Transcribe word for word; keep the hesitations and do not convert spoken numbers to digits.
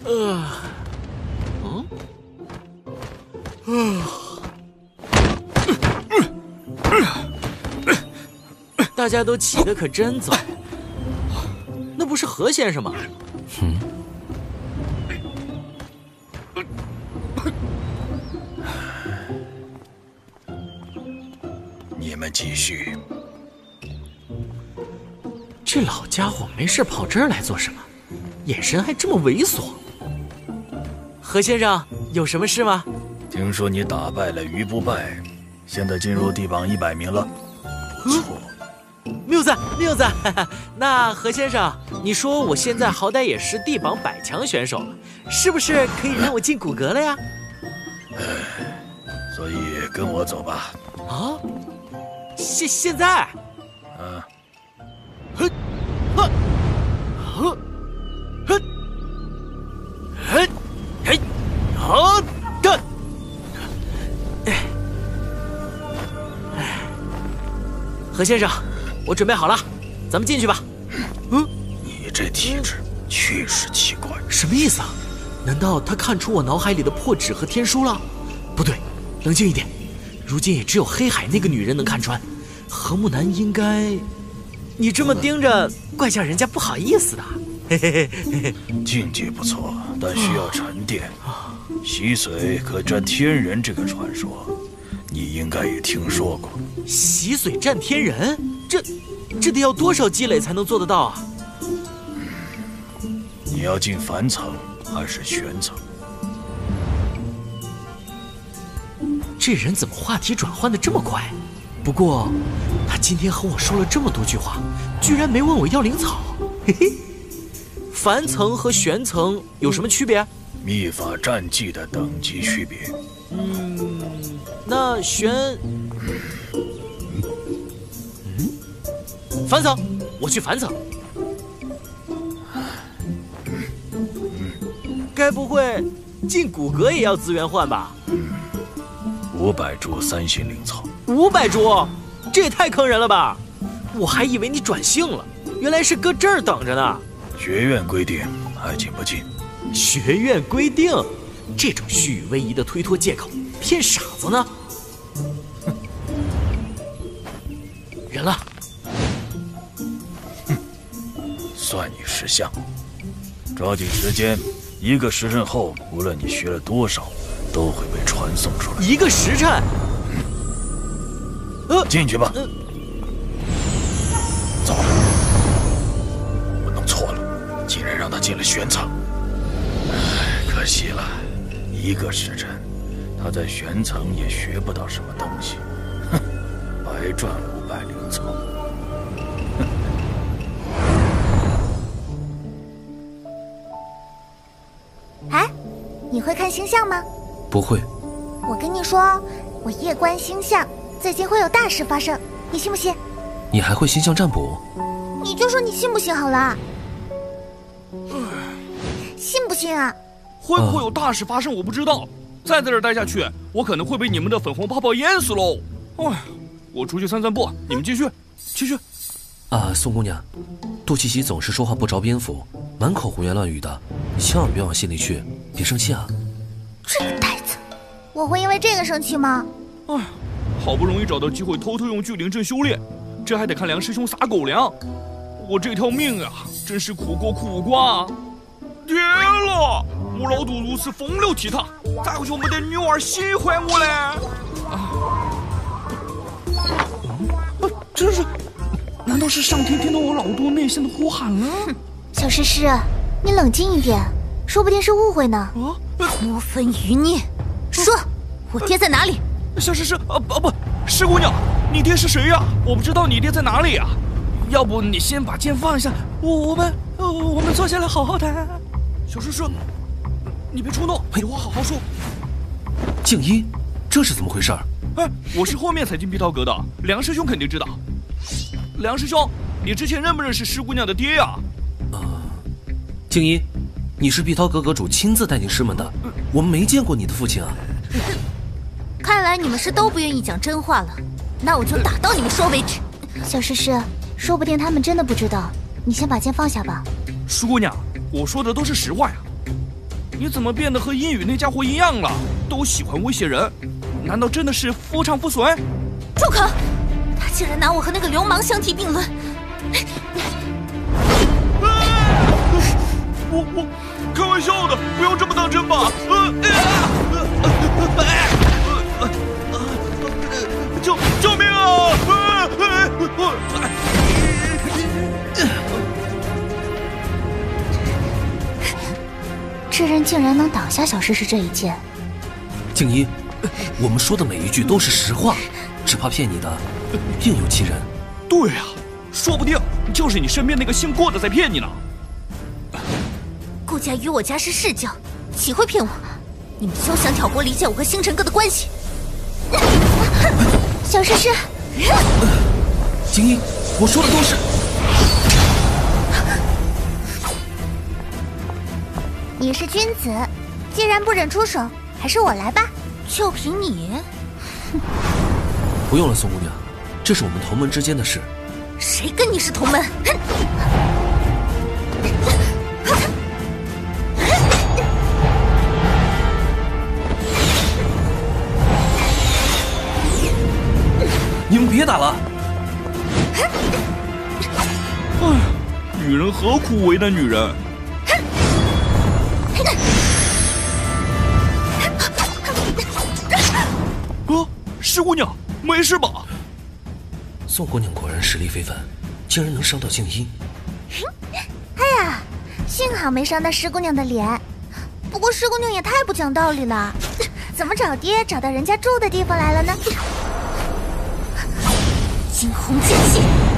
呃，嗯，啊，大家都起得可真早，那不是何先生吗？ 嗯。 你们继续。 这老家伙没事跑这儿来做什么？眼神还这么猥琐。何先生，有什么事吗？ 听说你打败了于不败，现在进入地榜一百名了，不错。 谬子，谬子，那何先生，你说我现在好歹也是地榜百强选手了，是不是可以让我进骨骼了呀？ 所以跟我走吧。 啊？现现在？ 啊。 呵，呵，呵，呵，嘿，嘿，好的。哎，哎，何先生，我准备好了，咱们进去吧。 嗯，你这体质确实奇怪。 什么意思啊？难道他看出我脑海里的破纸和天书了？不对，冷静一点。如今也只有黑海那个女人能看穿，何木南应该……你这么盯着，怪叫人家不好意思的。嘿嘿嘿， 境界不错，但需要沉淀。洗髓可战天人这个传说，你应该也听说过。 洗髓战天人，这这得要多少积累才能做得到啊？ 你要进凡层还是玄层？ 这人怎么话题转换的这么快？不过，他今天和我说了这么多句话，居然没问我要灵草。嘿嘿，凡层和玄层有什么区别？ 秘法战技的等级区别。 嗯，那玄……嗯，凡层，我去凡层。该不会进骨骼也要资源换吧？ 五百株三星灵草。 五百株，这也太坑人了吧！我还以为你转性了，原来是搁这儿等着呢。 学院规定还进不进？ 学院规定，这种虚与委蛇的推脱借口，骗傻子呢？哼，忍了。 哼，算你识相。抓紧时间，一个时辰后，无论你学了多少，都会被传送出来。 一个时辰。 呃，进去吧。呃、糟了，我弄错了，竟然让他进了玄层。唉，可惜了，一个时辰，他在玄层也学不到什么东西。哼，白赚五百灵草。 哎，你会看星象吗？ 不会。 我跟你说，我夜观星象。最近会有大事发生，你信不信？ 你还会星象占卜？ 你就说你信不信好了。信不信啊？ 会不会有大事发生我不知道，再在这儿待下去，我可能会被你们的粉红泡泡淹死喽。哎，我出去散散步，你们继续，继续。 啊，宋姑娘，杜琪琪总是说话不着边幅，满口胡言乱语的，你千万别往心里去，别生气啊。 这个呆子，我会因为这个生气吗？ 哎。好不容易找到机会偷偷用聚灵阵修炼，这还得看梁师兄撒狗粮。我这条命啊，真是苦过苦瓜啊！天了，我老杜如此风流倜傥，咋会就没得女娃喜欢我嘞？啊！啊，这是，难道是上天听到我老杜内心的呼喊了？ 哼，小诗诗，你冷静一点，说不定是误会呢。 啊！ 莫分余孽，说，我爹在哪里？ 小诗诗，啊不不，师姑娘，你爹是谁呀？我不知道你爹在哪里呀。要不你先把剑放下，我我们我们坐下来好好谈。小诗诗，你别冲动，有话好好说。 静一，这是怎么回事？ 哎，我是后面才进碧涛阁的，梁师兄肯定知道。梁师兄，你之前认不认识师姑娘的爹呀？ 啊，静一，你是碧涛阁阁主亲自带进师门的，我们没见过你的父亲啊。 看来你们是都不愿意讲真话了，那我就打到你们说为止。小诗诗，说不定他们真的不知道，你先把剑放下吧。 师姑娘，我说的都是实话呀。 你怎么变得和阴雨那家伙一样了？都喜欢威胁人，难道真的是夫唱妇随？ 住口！他竟然拿我和那个流氓相提并论！ 我我开玩笑的，不要这么当真吧！救救命啊！ 这人竟然能挡下小诗诗这一剑。 静一，我们说的每一句都是实话，只怕骗你的另有其人。 对啊，说不定就是你身边那个姓郭的在骗你呢。 顾家与我家是世交，岂会骗我？你们休想挑拨离间我和星辰哥的关系！小诗诗， 静一，我说的都是。 你是君子，既然不忍出手，还是我来吧。就凭你？ 不用了，宋姑娘，这是我们同门之间的事。 谁跟你是同门？哼！ 你们别打了！ 哎，女人何苦为难女人？啊，石姑娘，没事吧？ 宋姑娘果然实力非凡，竟然能伤到静一。 哎呀，幸好没伤到石姑娘的脸。不过石姑娘也太不讲道理了，怎么找爹找到人家住的地方来了呢？惊鸿剑气。